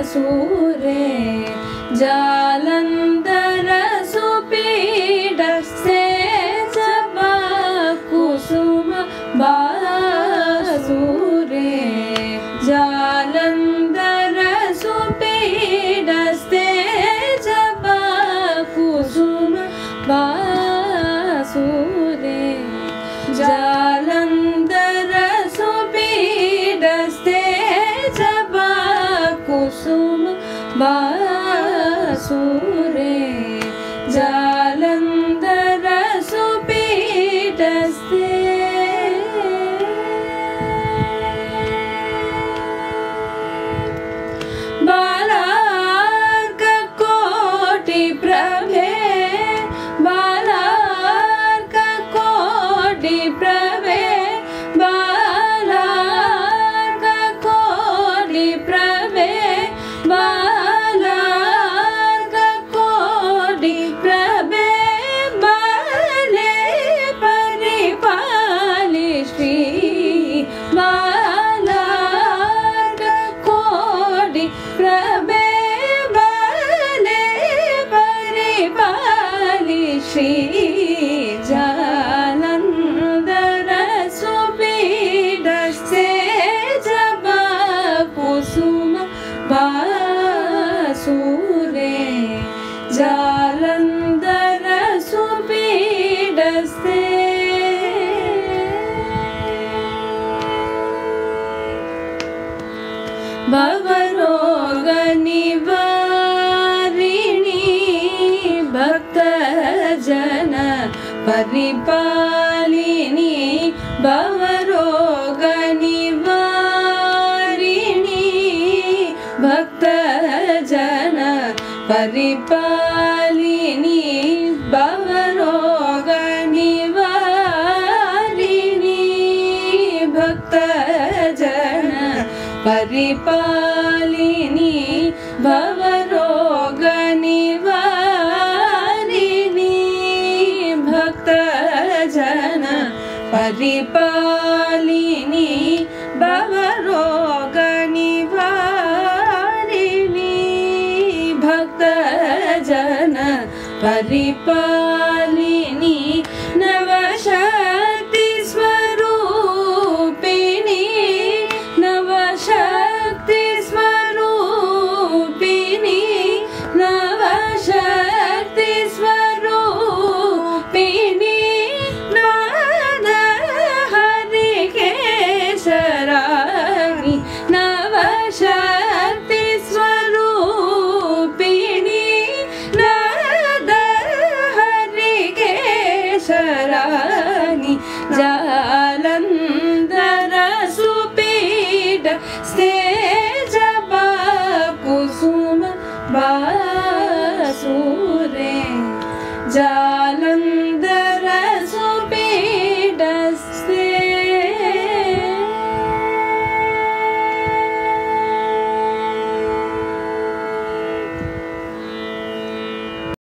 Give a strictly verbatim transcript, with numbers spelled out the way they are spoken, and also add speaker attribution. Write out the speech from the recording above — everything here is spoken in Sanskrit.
Speaker 1: सूरे जालंधर सुपीड सेज कुसुम बासूरे जालंधर सुपीड सेज कुसुम बासूरे जालंधर सुपीड सेज कुसुम बासूरे जालंधर सुपीडस्ते बालार्क कोटि प्रभे बालार्क कोटि प्रभे बालार्क कोटि प्रभे बालार्क कोटि प्रभे बाले परिपालि श्री बालार्क कोटि प्रभे बाले परिपालि श्री जालंधर सुपीड सेज कुसुम बासूरे जालंधर सुपीडस्ते भवरोग निवारिणी भक्त जन परिपालिनी भवरोग निवारिणी भक्त जन परिपालिनी भवरोग निवारिणी भक्त जन परिपालिनी भवरोग निवारिणी भक्त जन परिपालिनी भवरोग निवारिणी भक्त जन परिपालिनी नवशक्ति स्वरूपिणी नवशक्ति स्वरूपिणी नवशक्ति स्वरूपिणी नाद हरिकेशराणि नवशक्ति स्वरूपिणी नाद हरिकेशराणि जा